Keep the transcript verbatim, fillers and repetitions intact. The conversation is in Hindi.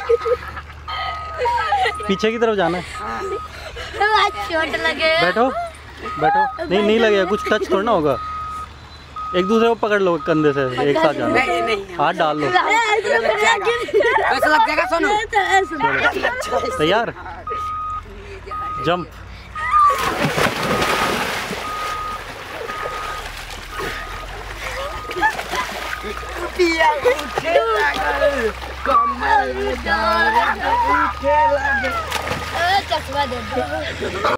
पीछे की तरफ जाना है। चोट लगे। बैठो बैठो। नहीं नहीं लगेगा, कुछ टच थोड़ा ना होगा। एक दूसरे को पकड़ लो कंधे से, एक साथ जाना। हाथ डाल लो। ऐसा लग जाएगा। सुनो तैयार, जंप। चश्मा दे दो।